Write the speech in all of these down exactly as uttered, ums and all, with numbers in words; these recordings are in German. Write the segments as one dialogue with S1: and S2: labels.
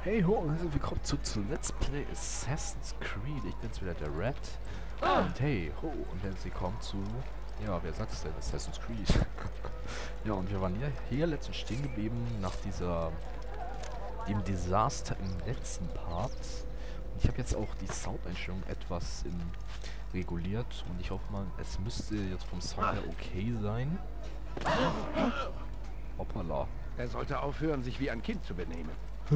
S1: Hey ho und herzlich willkommen zurück zu Let's Play Assassin's Creed. Ich bin's wieder, der Red. Ah. Und hey ho und herzlich willkommen zu, ja, wer sagt's denn, Assassin's Creed. Ja, und wir waren hier, hier letztens stehen geblieben nach dieser, dem Desaster im letzten Part. Und ich habe jetzt auch die Soundeinstellung etwas in, reguliert und ich hoffe mal, es müsste jetzt vom Sound her okay sein. Hoppala.
S2: Er sollte aufhören, sich wie ein Kind zu benehmen.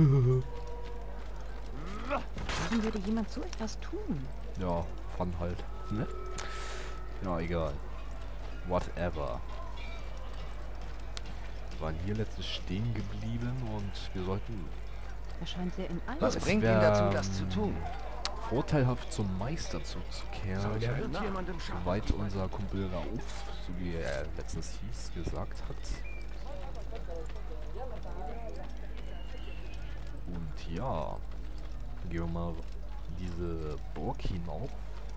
S3: Warum würde jemand so etwas tun?
S1: Ja, Fun halt. Ne? Ja, egal. Whatever. Wir waren hier letztens stehen geblieben und wir sollten...
S3: Er scheint sehr im Eifer.
S2: Was
S1: es
S2: bringt
S1: wär,
S2: ihn dazu, das zu tun?
S1: Vorteilhaft zum Meister zurückzukehren,
S2: Der wird jemandem schaden.
S1: soweit unser Kumpel Rauf, so wie er letztens hieß, gesagt hat. Und ja, gehen wir mal diese Burg hinauf.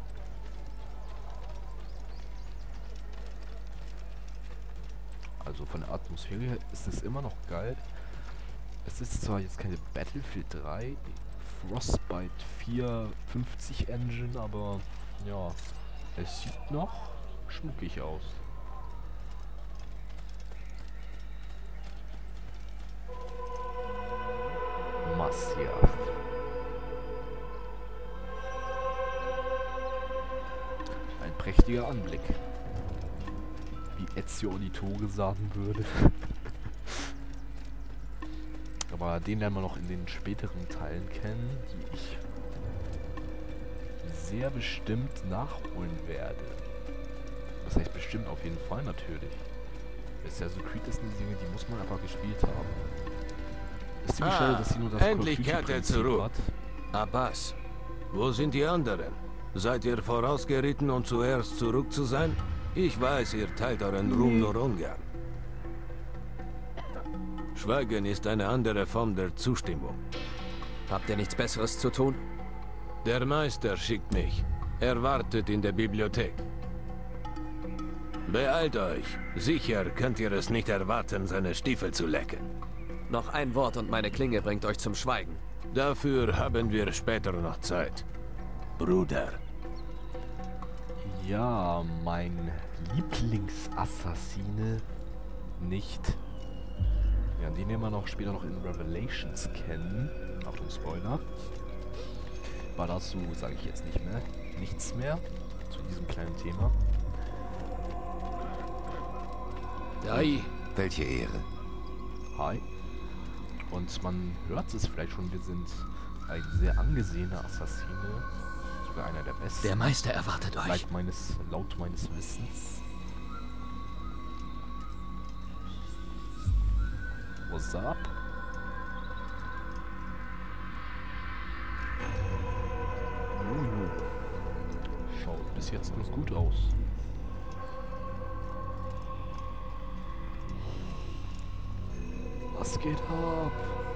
S1: Also von der Atmosphäre her ist es immer noch geil. Es ist zwar jetzt keine Battlefield drei, Frostbite vier fünfzig Engine, aber ja, es sieht noch schmuckig aus. Masyaf. Ein prächtiger Anblick. Wie Ezio Auditore sagen würde. Aber den lernen wir noch in den späteren Teilen kennen, die ich sehr bestimmt nachholen werde. Das heißt bestimmt, auf jeden Fall natürlich. Assassin's Creed ist eine Dinge, die muss man einfach gespielt haben. Ist ziemlich
S4: Ah,
S1: schade, dass sie nur das
S4: endlich kehrt er zurück.
S1: Hat.
S4: Abbas, wo sind die anderen? Seid ihr vorausgeritten, um zuerst zurück zu sein? Ich weiß, ihr teilt euren Ruhm nur ungern. Schweigen ist eine andere Form der Zustimmung.
S5: Habt ihr nichts Besseres zu tun?
S4: Der Meister schickt mich. Er wartet in der Bibliothek. Beeilt euch. Sicher könnt ihr es nicht erwarten, seine Stiefel zu lecken.
S5: Noch ein Wort und meine Klinge bringt euch zum Schweigen.
S4: Dafür haben wir später noch Zeit. Bruder.
S1: Ja, mein Lieblingsassassine nicht. Ja, den werden wir noch später noch in Revelations kennen. Achtung, Spoiler. Aber dazu sage ich jetzt nicht mehr. Nichts mehr zu diesem kleinen Thema.
S4: Hi.
S6: Welche Ehre.
S1: Hi. Und man hört es vielleicht schon, wir sind ein sehr angesehener Assassine. Sogar einer der besten.
S5: Der Meister erwartet euch.
S1: Laut meines, laut meines Wissens. What's up? Uh. Schaut bis jetzt ganz gut aus. Was geht ab?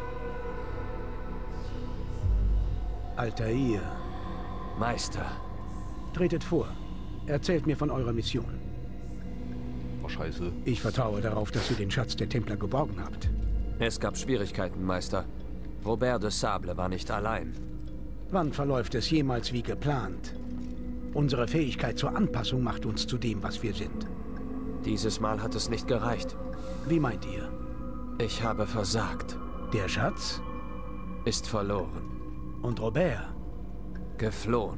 S2: Altair,
S5: Meister.
S2: tretet vor. Erzählt mir von eurer Mission.
S1: Oh, scheiße.
S2: Ich vertraue darauf, dass ihr den Schatz der Templer geborgen habt.
S5: Es gab Schwierigkeiten, Meister. Robert de Sable war nicht allein.
S2: Wann verläuft es jemals wie geplant? Unsere Fähigkeit zur Anpassung macht uns zu dem, was wir sind.
S5: Dieses Mal hat es nicht gereicht.
S2: Wie meint ihr?
S5: Ich habe versagt.
S2: Der Schatz?
S5: Ist verloren.
S2: Und Robert?
S5: Geflohen.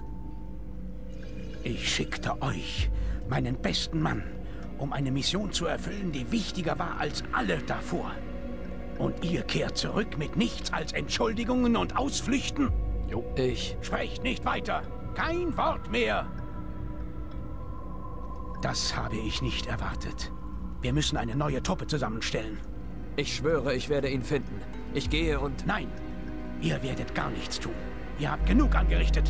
S2: Ich schickte euch, meinen besten Mann, um eine Mission zu erfüllen, die wichtiger war als alle davor. Und ihr kehrt zurück mit nichts als Entschuldigungen und Ausflüchten?
S1: Jo.
S5: Ich...
S2: Sprecht nicht weiter! Kein Wort mehr! Das habe ich nicht erwartet. Wir müssen eine neue Truppe zusammenstellen.
S5: Ich schwöre, ich werde ihn finden. Ich gehe und...
S2: Nein, ihr werdet gar nichts tun. Ihr habt genug angerichtet.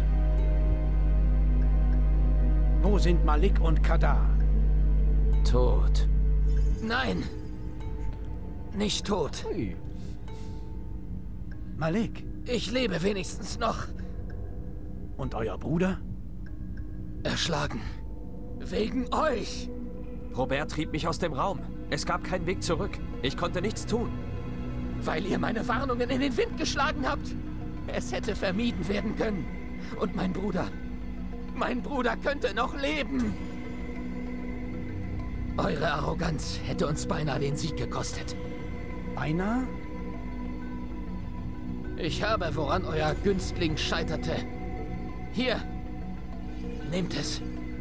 S2: Wo sind Malik und Kadar?
S5: Tot. Nein! Nicht tot.
S1: Hey.
S2: Malik
S5: Ich lebe wenigstens noch.
S2: und euer Bruder?
S5: Erschlagen. Wegen euch. Robert trieb mich aus dem Raum. Es gab keinen Weg zurück. Ich konnte nichts tun.
S6: Weil ihr meine Warnungen in den Wind geschlagen habt. Es hätte vermieden werden können. Und mein Bruder, mein Bruder könnte noch leben. Eure Arroganz hätte uns beinahe den Sieg gekostet.
S2: Beinahe?
S6: Ich habe, woran euer Günstling scheiterte. Hier, nehmt es.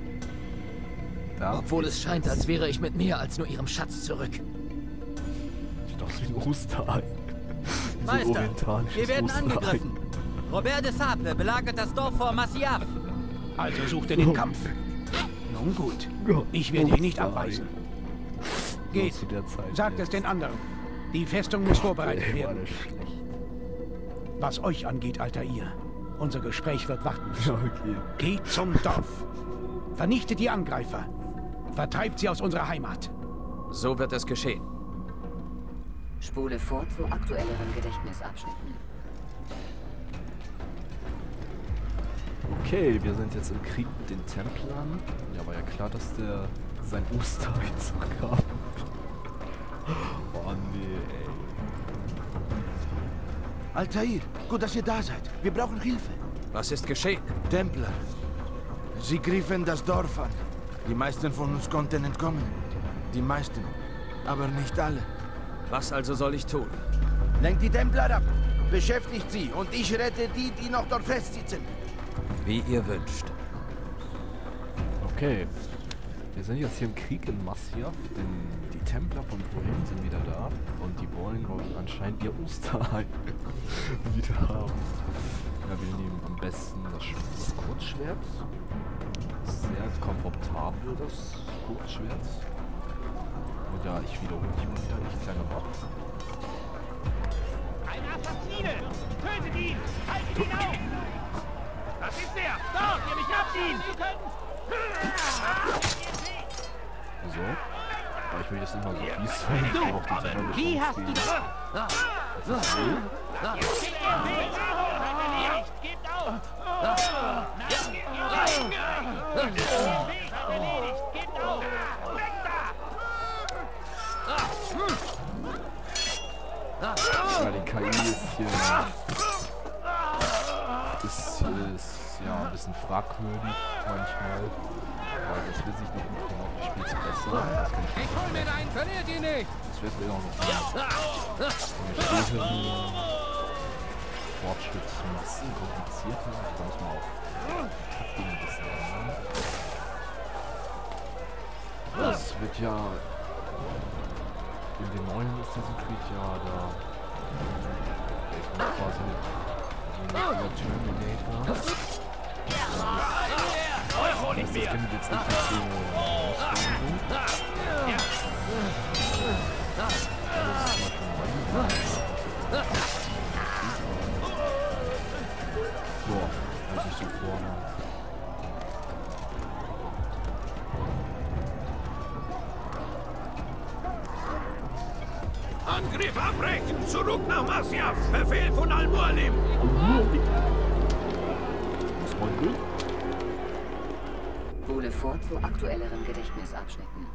S1: Da
S6: Obwohl es scheint, als wäre ich mit mehr als nur ihrem Schatz zurück.
S1: sieht aus wie ein Osterei. So ein
S7: Meister,
S1: orientalisches
S7: wir werden
S1: Osterei.
S7: angegriffen. Robert de Sable belagert das Dorf vor Masyaf.
S2: Also sucht ihr den Kampf. Nun gut, ich werde ihn nicht abweisen. Geht,
S1: zu der Zeit
S2: sagt es
S1: jetzt.
S2: den anderen. Die Festung muss vorbereitet
S1: Ey, war
S2: werden.
S1: das schlecht.
S2: Was euch angeht, Altair, unser Gespräch wird warten müssen.
S1: Ja, okay.
S2: Geht zum Dorf. Vernichtet die Angreifer. Vertreibt sie aus unserer Heimat.
S5: So wird es geschehen.
S8: Spule vor zu aktuelleren Gedächtnisabschnitten.
S1: Okay, wir sind jetzt im Krieg mit den Templern. Ja, war ja klar, dass der sein Osterei zurückkam. Oh nee, ey.
S9: Altair, gut, dass ihr da seid. Wir brauchen Hilfe.
S5: Was ist geschehen?
S9: Templer. Sie griffen das Dorf an. Die meisten von uns konnten entkommen. Die meisten. Aber nicht alle.
S5: Was also soll ich tun?
S9: Lenkt die Templer ab. Beschäftigt sie und ich rette die, die noch dort festsitzen.
S5: Wie ihr wünscht.
S1: Okay. Wir sind jetzt hier im Krieg in Masyaf, denn die Templer von vorhin sind wieder da und die wollen anscheinend ihr Osterei wieder haben. Ja, wir nehmen am besten das, Sch das Kurzschwert. Sehr komfortabel, das Kurzschwert. Und ja, ich wiederhole mich mal wieder, ich kleiner Bob.
S10: Ein Assassine! Tötet ihn! Haltet ihn auf! Das ist er! Dort, ihr mich abziehen!
S1: So. Aber ich will jetzt nicht mal so fies sein. Ich brauche die Templer
S10: Wie hast du das?
S1: Das ist so.
S10: Gebt auf! Gebt auf! Weg da!
S1: Ja, die K I ist hier... Ist, ist ja ein bisschen fragwürdig manchmal. Aber das wird sich noch im Laufe des Spiels besser. Das kann ich
S6: Ich hol mir einen, verliert ihn nicht!
S1: Das wird mir auch noch nicht. Fortschritt ein bisschen komplizierter. Da muss man auch Taktik ein bisschen ändern. Das wird ja in den neuen Assassin's Creed ja da quasi so ein Terminator. Das endet jetzt nicht mit so Ausbildung. Boah, halt ich so vorne.
S10: Angriff abbrechen! Zurück nach Masyaf! Befehl von Al-Mualim!
S1: Was wollen wir?
S8: Spule vor zu aktuelleren Gedächtnisabschnitten.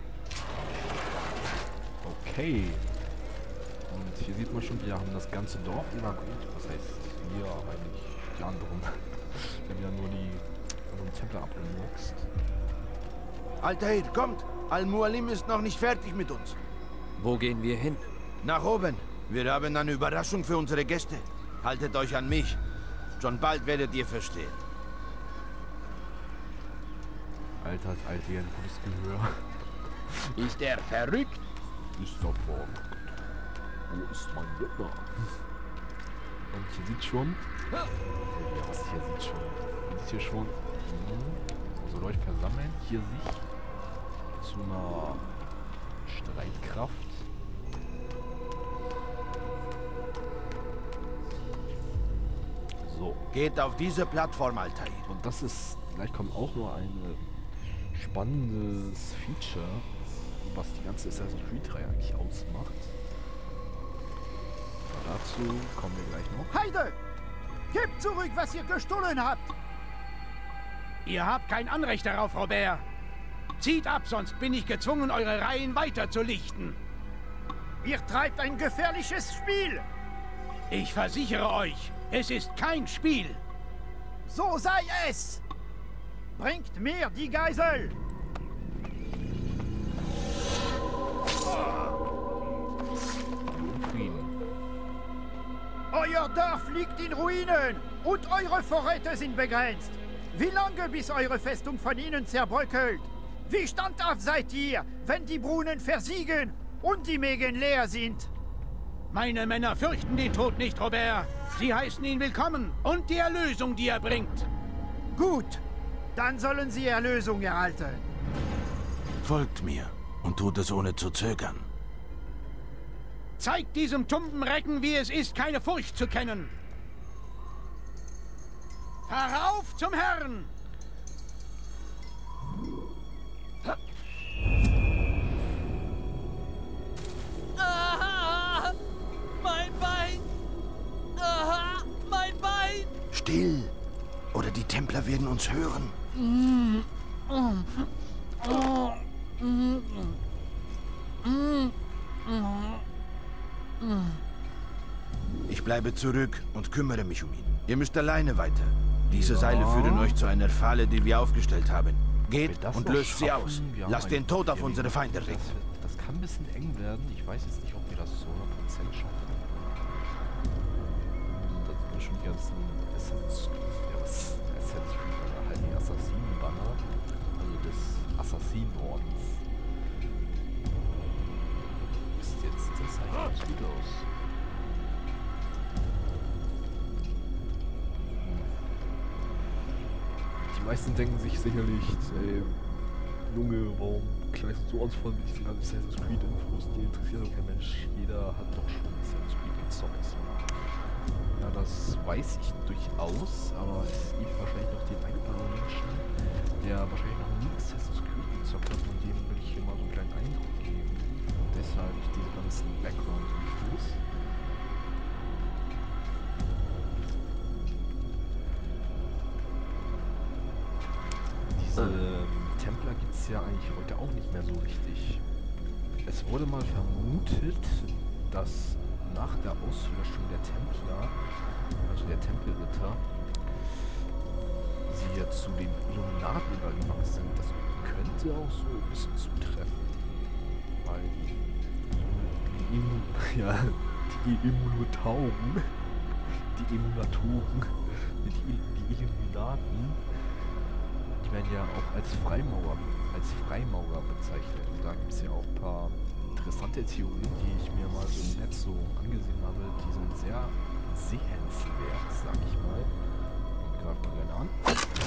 S1: Okay. Und hier sieht man schon, wir haben das ganze Dorf evakuiert. Was heißt wir, aber nicht die anderen. Wir haben ja nur die anderen Templer abgemurkst.
S9: Altair, kommt! Al-Mualim ist noch nicht fertig mit uns.
S5: Wo gehen wir hin?
S9: Nach oben. Wir haben eine Überraschung für unsere Gäste. Haltet euch an mich. Schon bald werdet ihr verstehen.
S1: Alter, hat Altair ein gutes Gehör.
S6: Ist er verrückt?
S1: Ist doch verrückt. Wo ist mein Ritter? Und hier sieht schon... Ja, was hier sieht schon... Man sieht hier schon... Mh, so Leute versammeln. Hier sich zu einer Streitkraft. So.
S9: Geht auf diese Plattform, Altair.
S1: Und das ist... Gleich kommt auch nur ein spannendes Feature, was die ganze Assassin's Creed-Reihe eigentlich ausmacht. Dazu kommen wir gleich noch.
S2: Heide! Gebt zurück, was ihr gestohlen habt! Ihr habt kein Anrecht darauf, Robert. Zieht ab, sonst bin ich gezwungen, eure Reihen weiter zu lichten.
S10: Ihr treibt ein gefährliches Spiel.
S2: Ich versichere euch, es ist kein Spiel.
S10: So sei es. Bringt mir die Geisel. Euer Dorf liegt in Ruinen und eure Vorräte sind begrenzt. Wie lange, bis eure Festung von ihnen zerbröckelt? Wie standhaft seid ihr, wenn die Brunnen versiegen und die Mägen leer sind?
S2: Meine Männer fürchten den Tod nicht, Robert. Sie heißen ihn willkommen und die Erlösung, die er bringt.
S10: Gut, dann sollen sie Erlösung erhalten.
S9: Folgt mir und tut es ohne zu zögern.
S2: Zeigt diesem tumben Recken, wie es ist, keine Furcht zu kennen. Herauf zum Herrn!
S7: Aha! Mein Bein! Aha! Mein Bein!
S9: Still! Oder die Templer werden uns hören. Ich bleibe zurück und kümmere mich um ihn. Ihr müsst alleine weiter. Diese
S1: Ja.
S9: Seile führen euch zu einer Falle, die wir aufgestellt haben. Geht
S1: wir das
S9: und
S1: noch
S9: löst sie
S1: schaffen,
S9: aus.
S1: wir haben
S9: Lasst den
S1: einen
S9: Tod auf
S1: Vierjährigen.
S9: unsere Feinde regnen.
S1: Das, wird, das kann ein bisschen eng werden. Ich weiß jetzt nicht, ob wir das zu hundert Prozent schaffen. Da sind wir schon die ganzen Assassin's ja, was Assassin's Creed, oder halt die Assassinen-Banner. Also des Assassinenordens. Ist jetzt, das sah ja ganz gut aus. Die meisten denken sich sicherlich, ey, Junge, warum kleidest du so ausvoll mit diesen ganzen Assassin's Creed Infos? Die interessiert doch kein Mensch. Jeder hat doch schon Assassin's Creed gezockt. Ja, das weiß ich durchaus, aber es gibt wahrscheinlich noch den einen oder anderen Menschen, der wahrscheinlich noch nie Assassin's Creed gezockt hat, und dem will ich hier mal so einen kleinen Eindruck geben. Und deshalb diese ganzen Background-Infos. Diese ähm, Templer gibt es ja eigentlich heute auch nicht mehr so richtig. Es wurde mal vermutet, dass nach der Auslöschung der Templer, also der Tempelritter, sie jetzt zu den Illuminaten übergegangen sind. Das könnte auch so ein bisschen zutreffen. Weil die, die, Immun ja, die Immunotauren, die Immunatoren, die, die Illuminaten, die werden ja auch als Freimaurer, als Freimaurer bezeichnet. Und da gibt es ja auch ein paar interessante Theorien, die ich mir mal so im Netz so angesehen habe. Die sind sehr sehenswert, sag ich mal. Ich greife mal gerne an.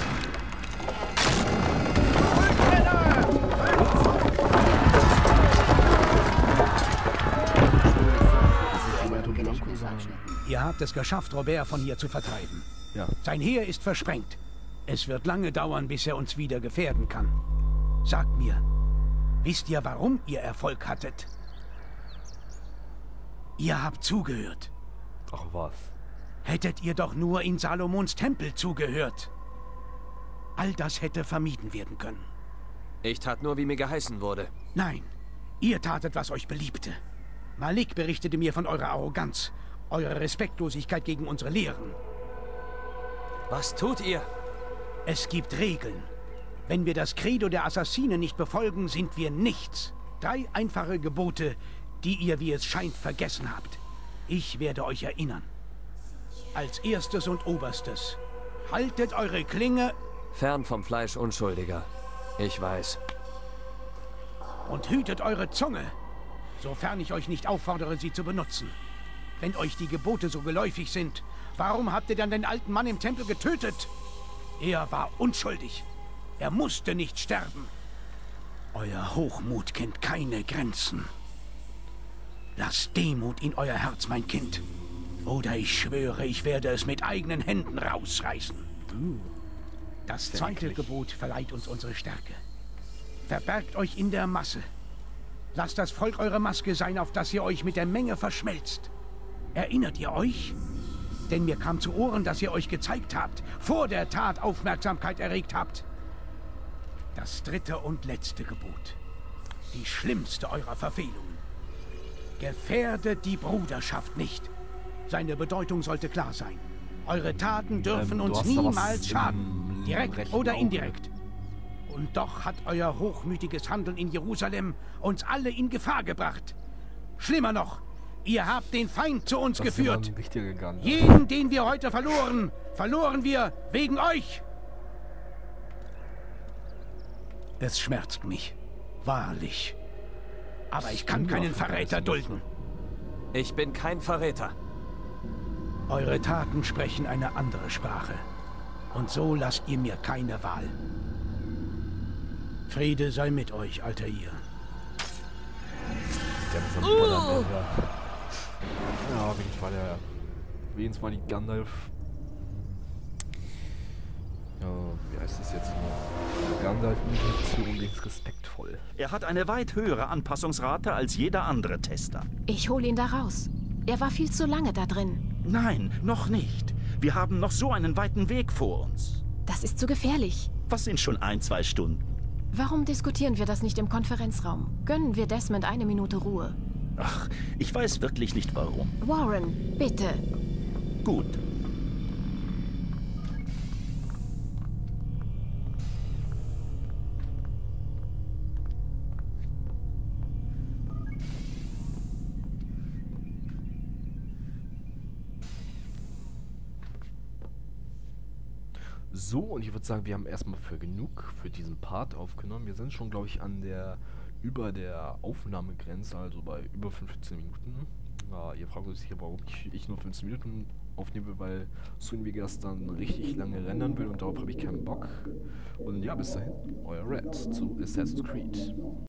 S2: Ihr habt es geschafft, Robert von hier zu vertreiben.
S1: Ja.
S2: Sein Heer ist versprengt. Es wird lange dauern, bis er uns wieder gefährden kann. Sagt mir, wisst ihr, warum ihr Erfolg hattet? Ihr habt zugehört.
S1: Ach was.
S2: Hättet ihr doch nur in Salomons Tempel zugehört. All das hätte vermieden werden können.
S5: Ich tat nur, wie mir geheißen wurde.
S2: Nein, ihr tatet, was euch beliebte. Malik berichtete mir von eurer Arroganz, eurer Respektlosigkeit gegen unsere Lehren.
S5: Was tut ihr?
S2: Es gibt Regeln. Wenn wir das Credo der Assassinen nicht befolgen, sind wir nichts. Drei einfache Gebote, die ihr, wie es scheint, vergessen habt. Ich werde euch erinnern. Als erstes und oberstes, haltet eure Klinge
S5: fern vom Fleisch Unschuldiger. Ich weiß.
S2: und hütet eure Zunge, sofern ich euch nicht auffordere, sie zu benutzen. Wenn euch die Gebote so geläufig sind, warum habt ihr dann den alten Mann im Tempel getötet? Er war unschuldig. Er musste nicht sterben. Euer Hochmut kennt keine Grenzen. Lasst Demut in euer Herz, mein Kind. Oder ich schwöre, ich werde es mit eigenen Händen rausreißen. Das zweite Gebot verleiht uns unsere Stärke. Verbergt euch in der Masse. Lasst das Volk eure Maske sein, auf das ihr euch mit der Menge verschmelzt. Erinnert ihr euch? Denn mir kam zu Ohren, dass ihr euch gezeigt habt, vor der Tat Aufmerksamkeit erregt habt. Das dritte und letzte Gebot. Die schlimmste eurer Verfehlungen. Gefährdet die Bruderschaft nicht. Seine Bedeutung sollte klar sein. Eure Taten dürfen
S1: Ähm, du
S2: uns
S1: hast da was
S2: niemals schaden,
S1: im
S2: direkt
S1: rechten
S2: oder
S1: Auge.
S2: indirekt. Und doch hat euer hochmütiges Handeln in Jerusalem uns alle in Gefahr gebracht. Schlimmer noch, ihr habt den Feind zu uns
S1: Das ist
S2: geführt.
S1: jemand richtiger gegangen.
S2: Jeden, den wir heute verloren, verloren wir wegen euch. Es schmerzt mich, wahrlich. Aber ich kann keinen Verräter dulden.
S5: Ich bin kein Verräter.
S2: Eure Taten sprechen eine andere Sprache. Und so lasst ihr mir keine Wahl. Friede sei mit euch, Altair.
S1: Der ist ein uh. Ja, ja, auf jeden Fall, ja. Wenigstens mal die Gandalf. Ja, wie heißt das jetzt noch? Gandalf-Imitation links respektvoll.
S11: Er hat eine weit höhere Anpassungsrate als jeder andere Tester.
S12: Ich hole ihn da raus. Er war viel zu lange da drin.
S11: Nein, noch nicht. Wir haben noch so einen weiten Weg vor uns.
S12: Das ist zu gefährlich.
S11: Was sind schon ein, zwei Stunden?
S12: Warum diskutieren wir das nicht im Konferenzraum? Gönnen wir Desmond eine Minute Ruhe.
S11: Ach, ich weiß wirklich nicht warum.
S12: Warren, bitte.
S11: Gut.
S1: So, und ich würde sagen, wir haben erstmal für genug für diesen Part aufgenommen. Wir sind schon, glaube ich, an der, über der Aufnahmegrenze, also bei über fünfzehn Minuten. Ja, ihr fragt euch sicher, warum ich, ich nur fünfzehn Minuten aufnehme, weil Sven Vegas dann richtig lange rendern will und darauf habe ich keinen Bock. Und ja, bis dahin, euer Red zu Assassin's Creed.